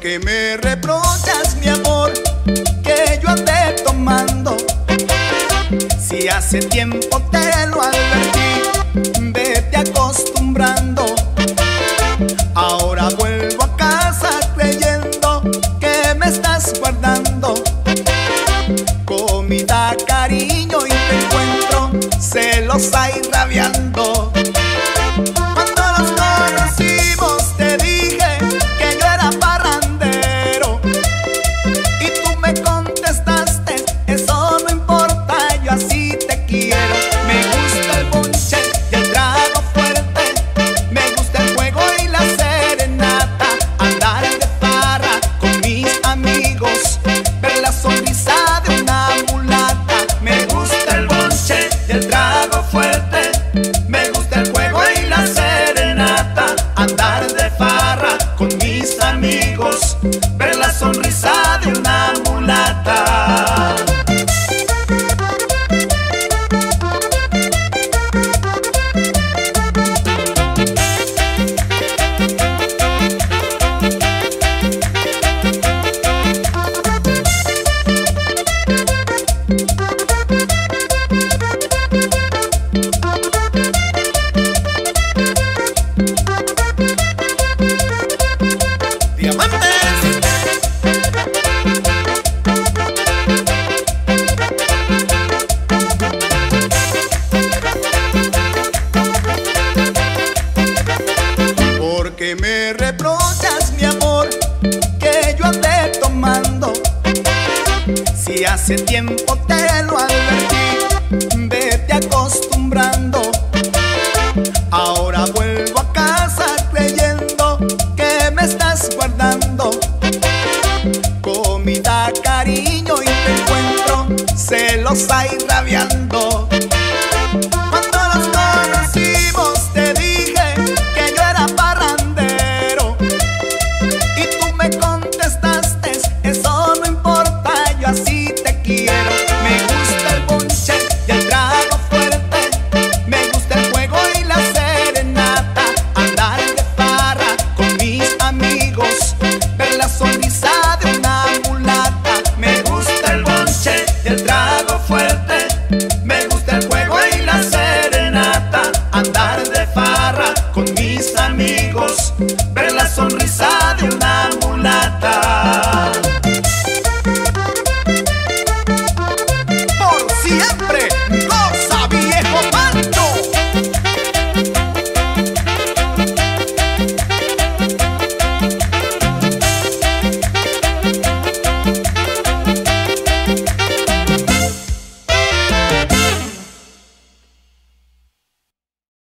qué me reprochas, mi amor, que yo ande tomando? Si hace tiempo te lo advertí, vete acostumbrando. Ahora vuelvo a casa creyendo que me estás guardando comida, cariño, y te encuentro celosa y rabiando. Cuando nos conocimos te dije que yo era parrandero y tú me contestaste, eso no importa, yo así te quiero. Me gusta el bonche y el trago fuerte, me gusta el juego y la serenata, andar de farra con mis amigos, ver la sonrisa de una mulata. Me gusta el bonche y el trago fuerte, me gusta el juego y la serenata, andar de farra con mis amigos, ver la sonrisa de una mulata. ¿Por qué me reprochas, mi amor, que yo ande tomando? Si hace tiempo te lo advertí, vete acostumbrando. Ahora vuelvo a casa creyendo que me estás guardando comida, cariño, y te encuentro celosa y rabiando. Cuando nos conocimos te dije que yo era parrandero y tú me contestaste, eso no importa, yo así te quiero. Me gusta el bonche y el trago fuerte, me gusta el juego y la serenata, andar de farra con mis amigos, ver la sonrisa